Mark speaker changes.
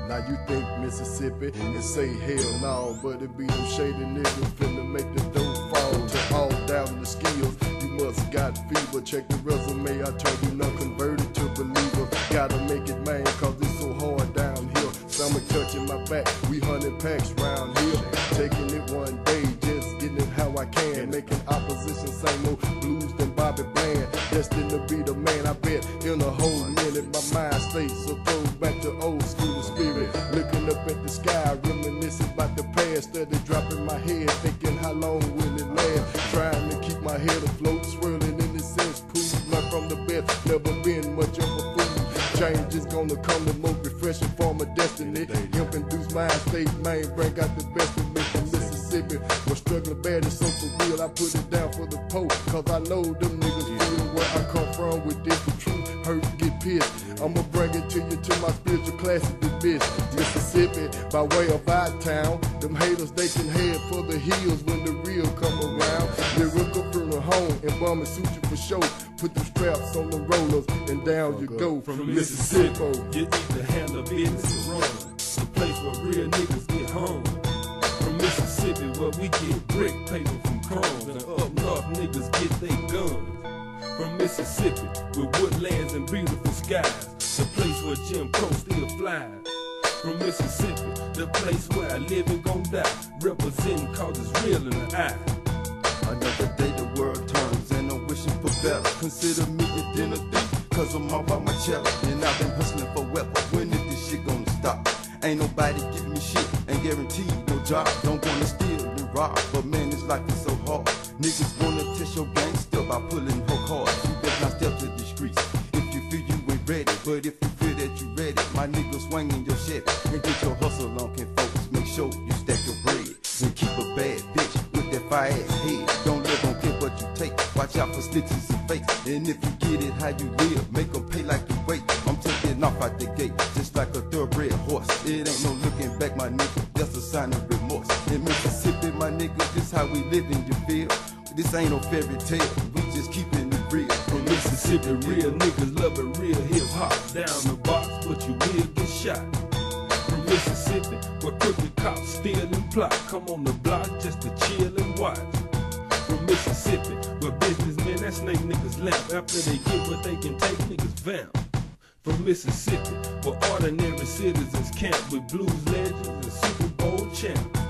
Speaker 1: Now you think Mississippi and say hell no, but it be them shady niggas finna make the dough fall. To all down the skills, you must got fever. Check the resume, I turn you non-converted to believer. Gotta make it man, cause it's so hard down here. Stomach touching my back, we 100 packs round here. Taking it one day, just getting it how I can. Making opposition same old blues than Bobby Bland. Destined to be the man, I bet in a whole minute. My mind stays so throw back to old school spirit. Looking up at the sky, reminiscing about the past. Steady dropping my head, thinking how long will it last. Trying to keep my head afloat, swirling in the cesspool. Learn from the best, never been much of a fool. Change is gonna come, the most refreshing form of destiny. Hemp-induced mind state, man, bring out the best of me from Mississippi. We're struggling bad, it's so for real, I put it down for the post. Cause I know them niggas feel where I come from with this, the truth hurt, get pissed. I'ma bring it to you to my spiritual classes, this bitch. Mississippi, by way of our town. Them haters, they can head for the hills when the real come around. Lyrical from the home, and bum and suit you for show. Put them straps on the rollers, and down you go.
Speaker 2: From Mississippi, you either handle business or run. The place where real niggas get hung. From Mississippi, where we get brick paper from crumbs, and up north niggas get they guns. From Mississippi, with woodlands and beautiful skies, the place where Jim Crow still flies. From Mississippi, the place where I live and gon' die, representing cause it's real in the eye.
Speaker 3: Another day the world turns and I'm wishing for better. Consider me a dinner thief, cause I'm all by my cheddar. And I've been hustling forever, when is this shit gonna stop? Ain't nobody giving me shit, ain't guaranteed no job. Don't wanna steal and rob, but man this life is so hard. Niggas wanna test your gang still by pulling hook hard. You better not step to the streets if you feel you ain't ready. But if you feel that you ready, my niggas swinging your shit. And get your hustle on, can folks make sure you stack your bread. And keep a bad bitch with that fire ass head. Don't live on care what you take, watch out for snitches and fakes. And if you get it how you live, make them pay like you wait. I'm taking off out the gate, just like a thoroughbred horse. It ain't no looking back, my nigga, that's a sign of remorse. In Mississippi, my nigga, this how we living, you feel? This ain't no fairy tale, we just keeping it real.
Speaker 2: From Mississippi, real niggas love it, real hip-hop. Down the box, but you will get shot. From Mississippi, where crooked cops steal and plot. Come on the block just to chill and watch. From Mississippi, where businessmen that snake niggas laugh. After they get what they can take, niggas vamp. From Mississippi, where ordinary citizens camp with blues legends and Super Bowl champs.